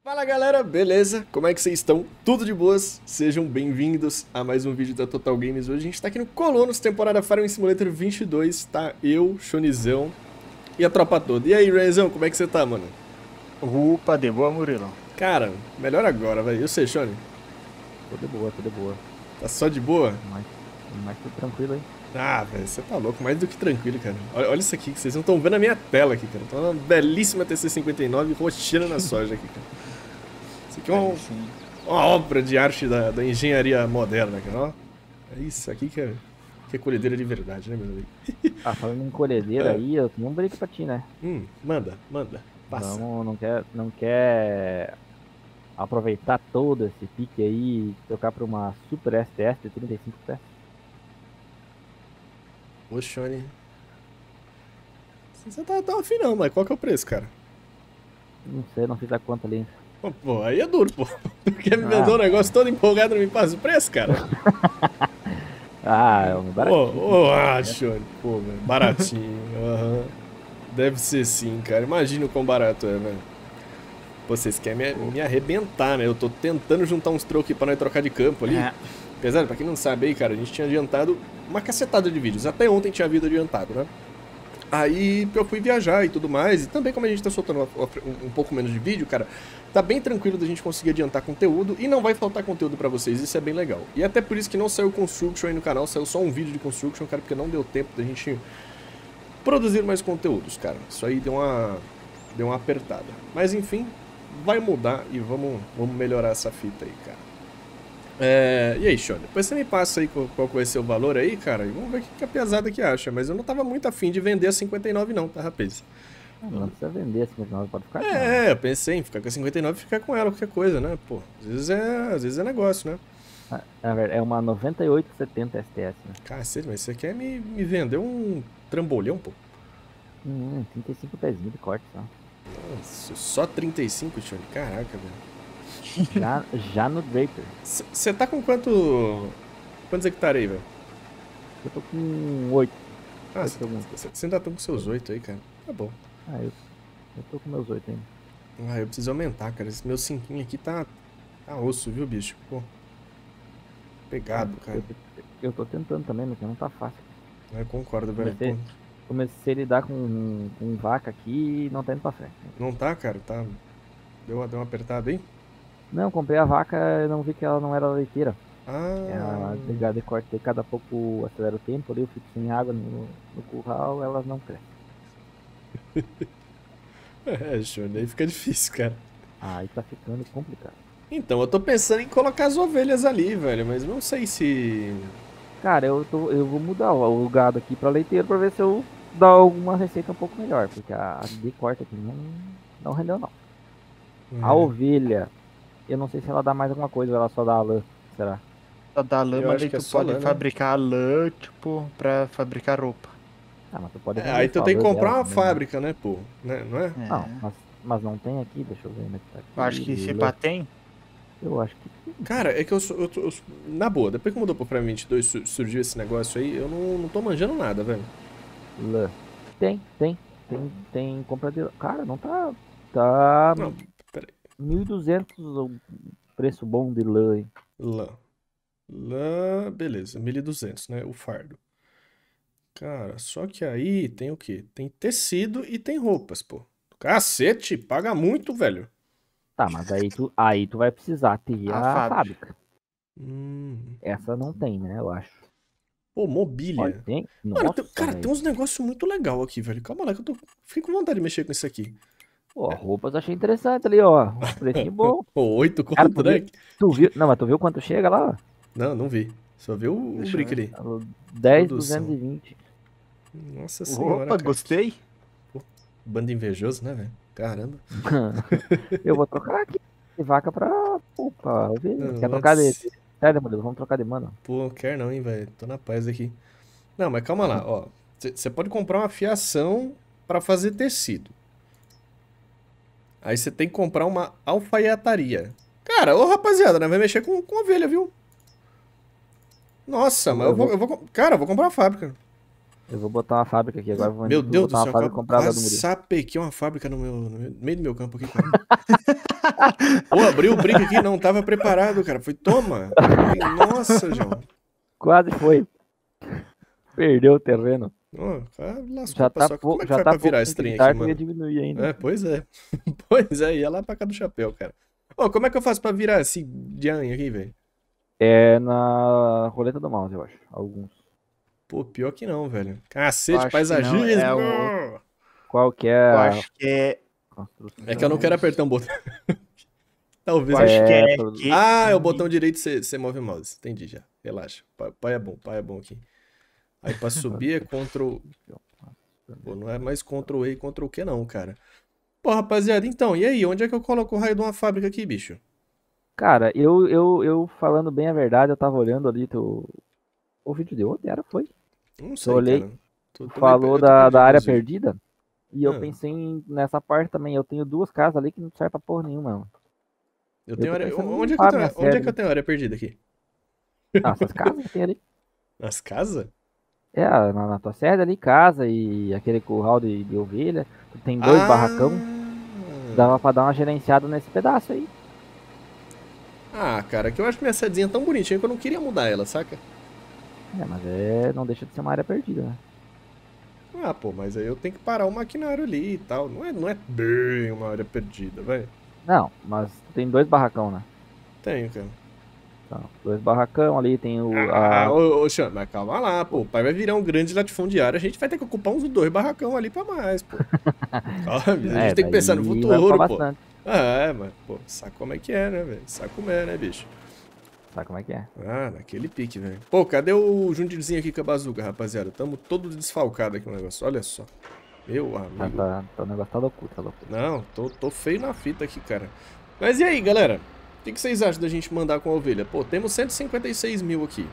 Fala galera, beleza? Como é que vocês estão? Tudo de boas? Sejam bem-vindos a mais um vídeo da Total Games. Hoje a gente tá aqui no Colonos, temporada Farming Simulator 22, tá? Eu, Shonizão e a tropa toda. E aí, Renzão, como é que você tá, mano? Opa, de boa, Murilo. Cara, melhor agora, velho. Eu sei, Shone. Tô de boa, tô de boa. Tá só de boa? Mas tudo tranquilo aí. Ah, velho, você tá louco, mais do que tranquilo, cara. Olha isso aqui, que vocês não estão vendo a minha tela aqui, cara. Tô uma belíssima TC-59 roxando na soja aqui, cara. Isso aqui é uma obra de arte da engenharia moderna, cara. Ó, é isso aqui que é colhedeira de verdade, né, meu amigo? Ah, falando em colhedeira É. aí, eu tenho um break pra ti, né? Manda. Passa. Não quer aproveitar todo esse pique aí e trocar pra uma Super STS de 35 pés? Ô, Shone. Você tá tão afim não, mas qual que é o preço, cara? Não sei, não fiz a conta ali. Pô, aí é duro, pô. Tu quer me vender Ah, um negócio todo empolgado e não me passa o preço, cara? é um baratinho. Shone. Pô, velho, baratinho. Aham. Deve ser sim, cara. Imagina o quão barato é, velho. Pô, vocês querem me arrebentar, né? Eu tô tentando juntar uns trocos pra nós trocar de campo ali. É. Apesar, pra quem não sabe aí, cara, a gente tinha adiantado uma cacetada de vídeos. Até ontem tinha havido adiantado, né? Aí eu fui viajar e tudo mais. E também como a gente tá soltando um pouco menos de vídeo, cara, tá bem tranquilo da gente conseguir adiantar conteúdo. E não vai faltar conteúdo pra vocês, isso é bem legal. E até por isso que não saiu Construction aí no canal, saiu só um vídeo de Construction, cara, porque não deu tempo da gente produzir mais conteúdos, cara. Isso aí deu uma apertada. Mas enfim, vai mudar e vamos melhorar essa fita aí, cara. E aí, Shone, depois você me passa aí qual vai ser o valor aí, cara, e vamos ver o que a piazada que acha. Mas eu não tava muito afim de vender a 59 não, tá, rapaz? Não precisa vender 59, pode ficar com ela. Eu pensei em ficar com a 59 e ficar com ela, qualquer coisa, né? Pô, às vezes é negócio, né? Na verdade, é uma 9870 STS, né? Cacete, mas você quer me vender um trambolhão, pô? 35 pezinho de corte, só. Nossa, só 35, Shone? Caraca, velho. Já no Draper. Você tá com quantos hectares aí, velho? Eu tô com 8. Ah, Oito alguns. você ainda tá com seus 8 aí, cara. Tá bom. Eu tô com meus 8 ainda. Ah, eu preciso aumentar, cara. Esse meu 5 aqui tá osso, viu, bicho? Pô. Pegado, cara. Eu tô tentando também, mas não tá fácil. Eu concordo, velho. Pô, Comecei a lidar com vaca aqui e não tá indo pra frente. não tá, cara? Tá. Deu uma apertada aí? Não, comprei a vaca e não vi que ela não era leiteira. Ah. Ela ligada e corte, cada pouco acelera o tempo ali, eu fico sem água no curral, elas não crescem. Show, aí fica difícil, cara. Aí tá ficando complicado. Então, eu tô pensando em colocar as ovelhas ali, velho, mas não sei se. Cara, eu vou mudar o gado aqui pra leiteiro pra ver se eu dou alguma receita um pouco melhor, porque a de corte aqui não rendeu não. A ovelha, eu não sei se ela dá mais alguma coisa ou ela só dá a lã, será? Só da lã, Eu mas acho aí que é tu só pode lã, né? fabricar lã, tipo, pra fabricar roupa. Ah, mas tu pode Aí vender tu só a tem que lã comprar dela uma também, né? fábrica, né, pô? Né? Não é? Não, É. mas não tem aqui, deixa eu ver onde é que tá Eu acho que aqui. se pá tem. Eu acho que sim. Cara, é que na boa, depois que mudou pro Prime 22 surgiu esse negócio aí, eu não tô manjando nada, velho. Lã. Tem compra de. Cara, não tá. Tá Não, peraí. 1.200 o preço bom de lã, hein? Lã. Lã, beleza, 1.200, né? O fardo. Cara, só que aí tem o quê? Tem tecido e tem roupas, pô. Cacete, paga muito, velho. Tá, mas aí tu vai precisar ter A a fábrica. fábrica. Hum. Essa não tem, né? Eu acho. Pô, Olha, mobília. tem. Mano, Nossa, cara, tem velho. uns negócios muito legal aqui, velho. Calma lá, que fiquei com vontade de mexer com isso aqui. Pô, roupas eu achei interessante ali, ó. Um precinho bom. Pô, 8 Cara, conto, né? tu viu? Não, mas tu viu quanto chega lá? Não vi. Só vi o Deixa eu brick ver. ali. 10.220. Nossa senhora, Opa, cara. gostei. Pô, bando invejoso, né, velho? Caramba. Eu vou trocar aqui de vaca pra. Opa, ovelha. Quer Não, trocar de. antes... Sério, modelo? Vamos trocar de mano. Pô, quer não, hein, velho. Tô na paz aqui. Não, mas calma lá, ó. Você pode comprar uma fiação pra fazer tecido. Aí você tem que comprar uma alfaiataria. Cara, ô rapaziada, né? Vai mexer com ovelha, viu? Nossa, mas Eu vou. cara, eu vou comprar uma fábrica. Eu vou botar uma fábrica aqui agora. Vou Meu Deus do botar uma céu, fábrica comprada do quase Murilo. sapequei uma fábrica no meio do meu campo aqui, cara. Pô, abriu o brick aqui, não tava preparado, cara. Foi, toma. Nossa, João. Quase foi. Perdeu o terreno. Ó, cara, lascou Já pra tá só. Como pouco, é que já vai tá pra virar pouco esse trem hectare aqui, que eu ia mano? diminuir ainda. É, pois é. Pois é, ia lá pra cá do chapéu, cara. Ô, como é que eu faço pra virar esse Dian aqui, velho? É na roleta do mouse, eu acho. Alguns. Pô, pior que não, velho. Eu Cacete, acho que não, paisagismo! é o... Qual que é Eu a acho que é... construção? É que eu não quero apertar um botão. Talvez Eu eu... acho que é... Ah, é o botão direito você move o mouse. Entendi já. Relaxa. Pai é bom aqui. Aí pra subir é Ctrl... Pô, não é mais Ctrl E e Ctrl Q não, cara. Pô, rapaziada, então, e aí? Onde é que eu coloco o raio de uma fábrica aqui, bicho? Cara, eu falando bem a verdade, eu tava olhando ali o vídeo de ontem, foi? Não sei, olhei, cara. Falou Eu tô da perdido área nos vídeos. perdida. E eu Ah. pensei nessa parte também. Eu tenho duas casas ali que não servem pra porra nenhuma, mano. Eu tô tenho área... pensando em Onde é que eu limpar tenho... minha Onde é sede, que eu tenho área perdida aqui? Ah, essas casas que tem ali. Nas casas? É, na tua sede ali, casa e aquele curral de ovelha. Tem dois Ah! barracão. Dava pra dar uma gerenciada nesse pedaço aí. Ah, cara, que eu acho minha sedezinha tão bonitinha que eu não queria mudar ela, saca? É, mas não deixa de ser uma área perdida, né? Ah, pô, mas aí eu tenho que parar o maquinário ali e tal. Não é bem uma área perdida, velho. Não, mas tem dois barracão, né? Tenho, cara. Então, dois barracão ali, tem Ô, Xan, mas calma lá, pô. O pai vai virar um grande latifundiário, a gente vai ter que ocupar uns 2 barracão ali pra mais, pô. Calma, a gente tem que pensar no daí vai futuro, ocupar pô. bastante. É, mas, pô, sabe como é que é, né, velho? Sabe como é, né, bicho? Sabe como é que é? Ah, naquele pique, velho. Pô, cadê o Jundirzinho aqui com a bazuca, rapaziada? Tamo todo desfalcado aqui no negócio, olha só. Meu amigo. O negócio tá loucura, tá loucura. Não, tô feio na fita aqui, cara. Mas e aí, galera? O que vocês acham da gente mandar com a ovelha? Pô, temos 156 mil aqui.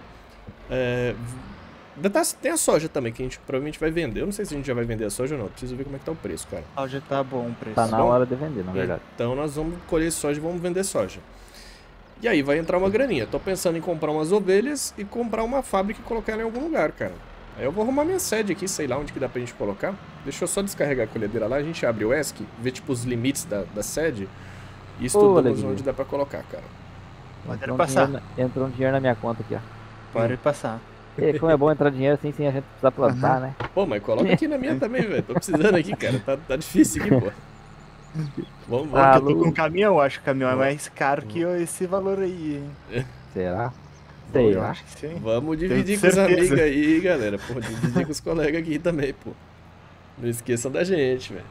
Tem a soja também, que a gente provavelmente vai vender. Eu não sei se a gente já vai vender a soja ou não. Preciso ver como é que tá o preço, cara. Ah, já tá bom o preço. Tá na bom? hora de vender, na verdade. Então nós vamos colher soja e vamos vender soja. E aí vai entrar uma graninha. Tô pensando em comprar umas ovelhas e comprar uma fábrica e colocar ela em algum lugar, cara. Aí eu vou arrumar minha sede aqui, sei lá onde que dá pra gente colocar. Deixa eu só descarregar a colhedeira lá, a gente abre o ESC, vê tipo os limites da sede e estudamos alegria. onde dá pra colocar, cara. Pode passar. Entrou um dinheiro na minha conta aqui, ó. Pode passar. E como é bom entrar dinheiro assim, sem a gente precisar plantar, né? Pô, mas coloca aqui na minha também, velho. Tô precisando aqui, cara. Tá difícil aqui, pô. Vamos. Ah, Eu tô com um caminhão, acho que o caminhão é mais caro que esse valor aí, hein? Será? Eu Sei lá. acho que sim. Vamos Tenho dividir com os certeza. amigos aí, galera. Pô, dividir com os colegas aqui também, pô. Não esqueçam da gente, velho.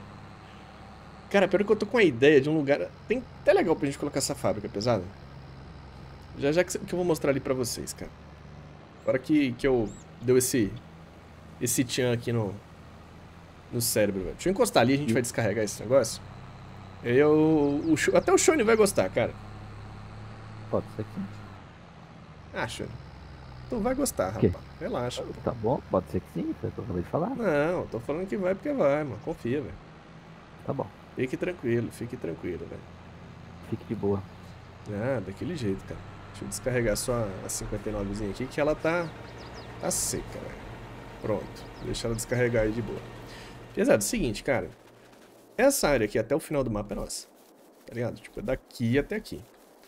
Cara, pior que eu tô com a ideia de um lugar... Tem até legal pra gente colocar essa fábrica, pesada. Já que eu vou mostrar ali pra vocês, cara. Agora que eu deu esse tchan aqui no cérebro, velho. Deixa eu encostar ali, a gente vai descarregar esse negócio. Até o Shone vai gostar, cara. Pode ser que sim. Ah, Shone. Tu vai gostar, quê? rapaz. Relaxa. Pô. Tá bom, pode ser que sim, foi o que eu acabei de falar. Não, tô falando que vai porque vai, mano. Confia, velho. Tá bom, Fique tranquilo, velho. fique de boa. Ah, daquele jeito, cara. Deixa eu descarregar só a 59zinha aqui, que ela tá seca, velho. Pronto. Deixa ela descarregar aí de boa. Pesado, seguinte, cara. Essa área aqui até o final do mapa é nossa. Tá ligado? Tipo, é daqui até aqui.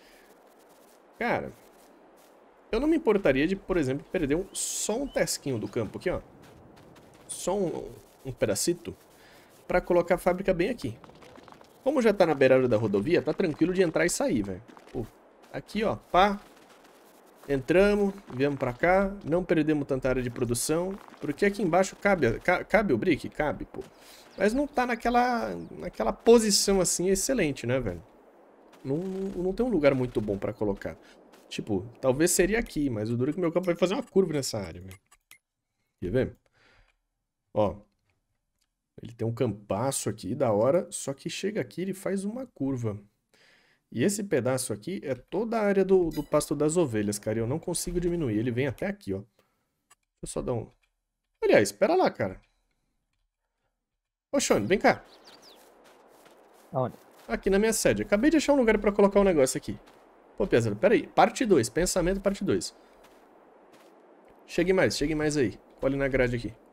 Cara, eu não me importaria de, por exemplo, perder só um tesquinho do campo aqui, ó. Só um pedacito pra colocar a fábrica bem aqui. Como já tá na beirada da rodovia, tá tranquilo de entrar e sair, velho. Aqui, ó, pá. Entramos, viemos pra cá, não perdemos tanta área de produção, porque aqui embaixo cabe o brick? Cabe, pô. Mas não tá naquela posição assim excelente, né, velho? Não tem um lugar muito bom pra colocar. Tipo, talvez seria aqui, mas o duro é que meu campo vai fazer uma curva nessa área, velho. Quer ver? Ó. Ele tem um campaço aqui, da hora, só que chega aqui e ele faz uma curva. E esse pedaço aqui é toda a área do pasto das ovelhas, cara. E eu não consigo diminuir. Ele vem até aqui, ó. Deixa eu só dar um... Aliás, espera lá, cara. Ô, Shone, vem cá. Aonde? Aqui na minha sede. Acabei de achar um lugar pra colocar um negócio aqui. Pô, Piazza, pera aí. Parte 2. Pensamento, parte 2. Chegue mais aí. Olhe na grade aqui.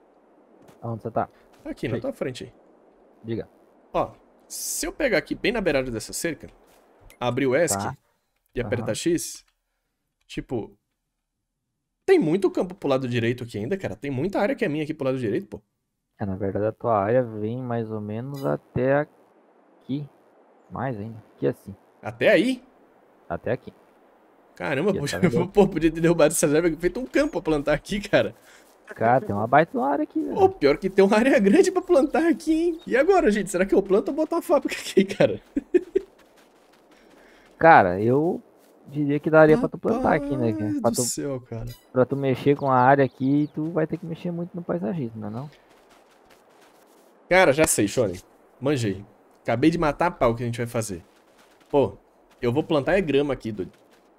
Aonde você tá? Aqui, na tua frente aí. Diga. Ó, se eu pegar aqui bem na beirada dessa cerca, abrir o ESC Tá. e apertar Aham. X, tipo, tem muito campo pro lado direito aqui ainda, cara. Tem muita área que é minha aqui pro lado direito, pô. Na verdade a tua área vem mais ou menos até aqui. Mais ainda. Aqui assim. Até aí? Até aqui. Caramba, Aqui, tá vendo? pô, podia ter derrubado essa erva e feito um campo pra plantar aqui, cara. Cara, tem uma baita uma área aqui, Pô, velho. pior que tem uma área grande pra plantar aqui, hein? E agora, gente? Será que eu planto ou boto uma fábrica aqui, cara? Cara, eu diria que daria pra tu plantar aqui, né? Rapaz Pra do tu, céu, cara. pra tu mexer com a área aqui, tu vai ter que mexer muito no paisagismo, né não? Cara, já sei, Shone. Manjei. Acabei de matar a pau que a gente vai fazer. Pô, eu vou plantar é grama aqui, doido.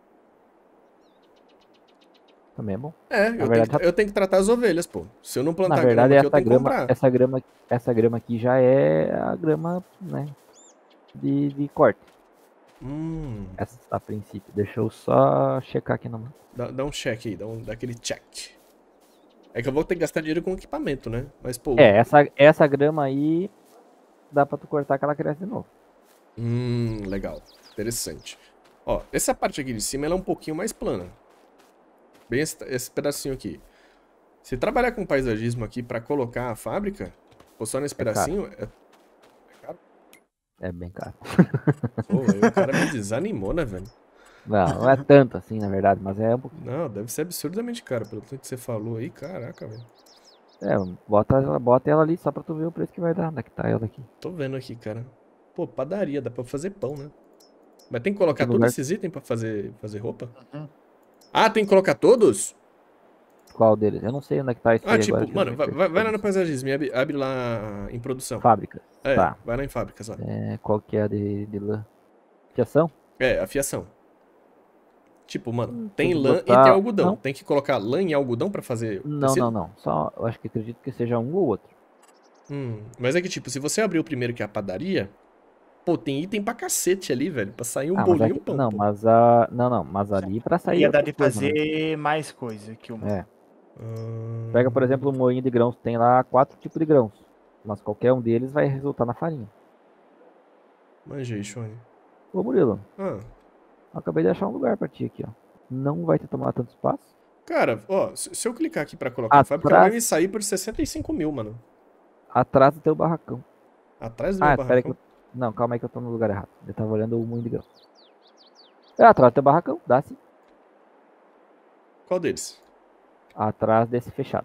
Também é bom. É, Na verdade, eu tenho que tratar as ovelhas, pô. Se eu não na plantar grama verdade aqui, eu tenho que comprar. essa grama aqui já é a grama, né? De corte. Essa a princípio. Deixa eu só checar aqui no mapa. Dá um check aí, dá aquele check. É que eu vou ter que gastar dinheiro com equipamento, né? Mas, pô... Essa grama aí dá pra tu cortar que ela cresce de novo. Legal. Interessante. Ó, essa parte aqui de cima, ela é um pouquinho mais plana. Bem esse pedacinho aqui. Se trabalhar com paisagismo aqui pra colocar a fábrica, ou só nesse pedacinho, é caro. É bem caro. Pô, aí o cara me desanimou, né, velho? Não é tanto assim, na verdade, mas é um pouquinho. Não, deve ser absurdamente caro, pelo tanto que você falou aí. Caraca, velho. É, bota ela ali só pra tu ver o preço que vai dar. Onde é que tá ela aqui? Tô vendo aqui, cara. Pô, padaria, dá pra fazer pão, né? Mas tem que Em que colocar todos lugar? esses itens pra fazer roupa? Uhum. Ah, tem que colocar todos? Qual deles? Eu não sei onde é que tá isso Ah, aí tipo, agora. Deixa eu mano, ver vai lá no aqui. paisagismo e abre lá em produção. Fábrica. É, Tá. vai lá em fábricas lá. É, qual que é a de lã? Fiação? É, afiação. Tipo, mano, Tem tem que lã e tem botar. algodão. Não, Tem que colocar lã e algodão pra fazer não, não, tecido? não. Só, eu acho que acredito que seja um ou outro. Mas é que, tipo, se você abrir o primeiro, que é a padaria, pô, tem item pra cacete ali, velho. Pra sair um Ah, mas bolinho e um aqui. pão, Não, pô. mas a. Não, não. Mas ali pra sair Ia dar outra de coisa, né? fazer mais coisa que uma. É. Ah, Pega, por exemplo, o moinho de grãos. Tem lá 4 tipos de grãos. Mas qualquer um deles vai resultar na farinha. manjei, Shone. Ô, Murilo. Ah, Acabei de achar um lugar pra ti aqui, ó. Não vai te tomar tanto espaço. cara, ó, se eu clicar aqui pra colocar a fábrica, ela vai me sair por 65 mil, mano. Atrás do teu barracão. Atrás do meu Ah, espera que barracão. eu... Não, calma aí que eu tô no lugar errado. Eu tava olhando o moinho de grãos. É, atrás do teu barracão, dá sim. Qual deles? Atrás desse fechado.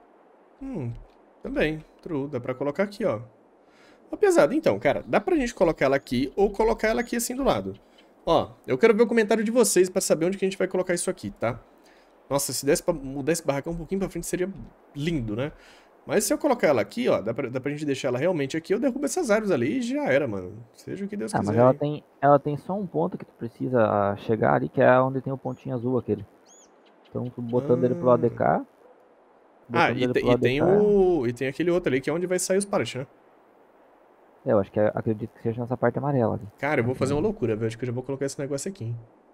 Também. True, dá pra colocar aqui, ó. Ó, pesado, então, cara, dá pra gente colocar ela aqui ou colocar ela aqui assim do lado. Ó, eu quero ver o comentário de vocês pra saber onde que a gente vai colocar isso aqui, tá? Nossa, se desse pra mudar esse barracão um pouquinho pra frente seria lindo, né? Mas se eu colocar ela aqui, ó, dá pra gente deixar ela realmente aqui, eu derrubo essas árvores ali e já era, mano. Seja o que Deus Ah, mas quiser aí. ela tem só um ponto que tu precisa chegar ali, que é onde tem o pontinho azul aquele. Então, tu botando ele pro lado de cá. Ah, Botando ele pro lado de cá. e tem aquele outro ali que é onde vai sair os partes, né? É, eu acho que acredito que seja nessa parte amarela ali. Cara, eu vou fazer uma loucura, velho. Acho que eu já vou colocar esse negócio aqui, hein?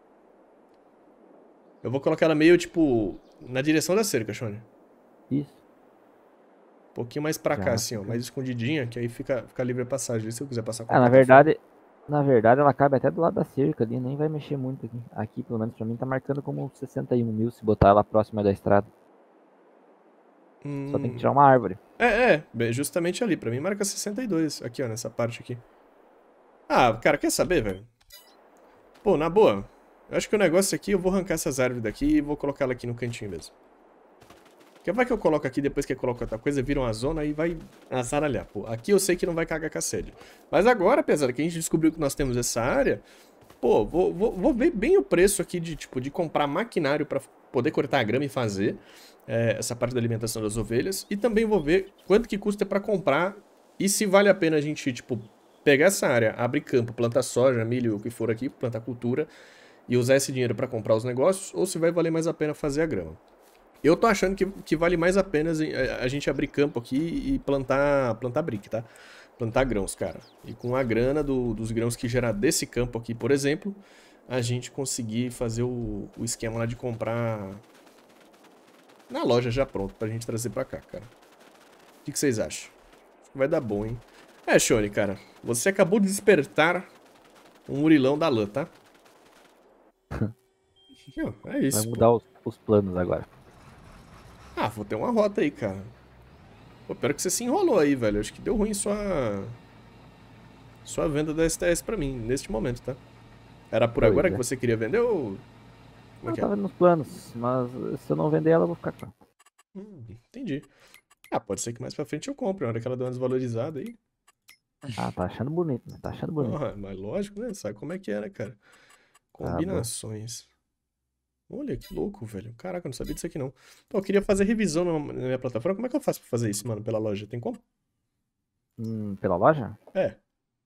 Eu vou colocar ela meio, tipo, na direção da cerca, Shone. Isso. Um pouquinho mais pra cá, Já assim, ó. fica. Mais escondidinha, que aí fica livre a passagem. Se eu quiser passar com a Ah, plataforma. na verdade ela cabe até do lado da cerca ali, nem vai mexer muito aqui. Aqui, pelo menos pra mim, tá marcando como 61 mil se botar ela próxima da estrada. Só tem que tirar uma árvore. Justamente ali. Pra mim marca 62. Aqui, ó, nessa parte aqui. Ah, cara, quer saber, velho? Pô, na boa. Eu acho que o negócio aqui, eu vou arrancar essas árvores daqui e vou colocar ela aqui no cantinho mesmo. Porque vai que eu coloco aqui, depois que eu coloco outra coisa, vira uma zona e vai azaralhar. Pô, aqui eu sei que não vai cagar cacete. Mas agora, apesar que a gente descobriu que nós temos essa área, pô, vou ver bem o preço aqui de, tipo, de comprar maquinário pra poder cortar a grama e fazer essa parte da alimentação das ovelhas. E também vou ver quanto que custa pra comprar e se vale a pena a gente, tipo, pegar essa área, abrir campo, plantar soja, milho, o que for aqui, plantar cultura e usar esse dinheiro pra comprar os negócios, ou se vai valer mais a pena fazer a grama. Eu tô achando que vale mais a pena a gente abrir campo aqui e plantar brick, tá? Plantar grãos, cara. E com a grana dos grãos que gerar desse campo aqui, por exemplo, a gente conseguir fazer o esquema lá de comprar na loja já pronto pra gente trazer pra cá, cara. O que vocês acham? Vai dar bom, hein? É, Shone, cara. Você acabou de despertar um Murilão da lã, tá? Não, é isso. Vai mudar os planos agora. Ah, vou ter uma rota aí, cara. Pô, pior que você se enrolou aí, velho. Acho que deu ruim sua venda da STS pra mim, neste momento, tá? Era por Pois agora é. que você queria vender ou... Como é Eu que é? tava nos planos, mas se eu não vender ela, eu vou ficar com ela. Entendi. Ah, pode ser que mais pra frente eu compre, na hora que ela deu uma desvalorizada aí. Ah, tá achando bonito, né? Tá achando bonito. Ah, mas lógico, né? Sabe como é que é, né, cara? bom. Combinações. Olha, que louco, velho. Caraca, eu não sabia disso aqui, não. Pô, eu queria fazer revisão na minha plataforma. Como é que eu faço pra fazer isso, mano, pela loja? Tem como? Pela loja? É.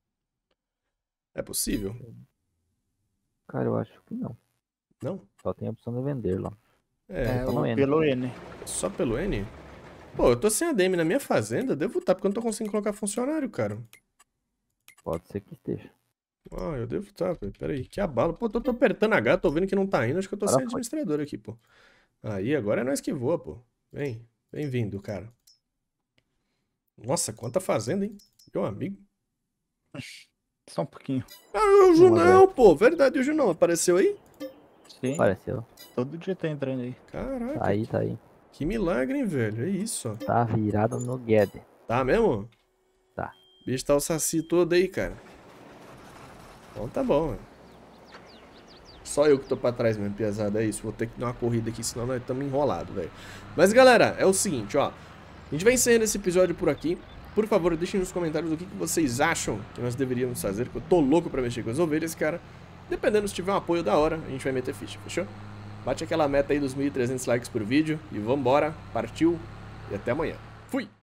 É possível? Cara, eu acho que não. Não? Só tem a opção de vender lá. É, só no N. pelo N. só pelo N? Pô, eu tô sem ADM na minha fazenda. Devo estar, porque eu não tô conseguindo colocar funcionário, cara. Pode ser que esteja. Ah, eu devo estar, velho. Pera aí, que abalo. Pô, tô apertando H, tô vendo que não tá indo. Acho que eu tô Agora sem foi. administrador aqui, pô. Aí, agora é nós que voa, pô. Vem, bem-vindo, cara. Nossa, quanta fazenda, hein? Meu amigo. Só um pouquinho. Ah, o Junão, pô. Verdade, o Junão. Apareceu aí? Sim. Apareceu. Todo dia tá entrando aí. Caraca, Tá aí, tá aí. que milagre, hein, velho. É isso, ó. Tá virado no Guedes. Tá mesmo? Tá. O bicho tá o saci todo aí, cara. Então tá bom, velho. Só eu que tô pra trás mesmo, pesado. É isso. Vou ter que dar uma corrida aqui, senão nós estamos enrolados, velho. Mas, galera, é o seguinte, ó. A gente vai encerrando esse episódio por aqui. Por favor, deixem nos comentários o que vocês acham que nós deveríamos fazer, que eu tô louco pra mexer com as ovelhas, cara. Dependendo, se tiver um apoio da hora, a gente vai meter ficha, fechou? Bate aquela meta aí dos 1.300 likes por vídeo e vambora. Partiu e até amanhã. Fui!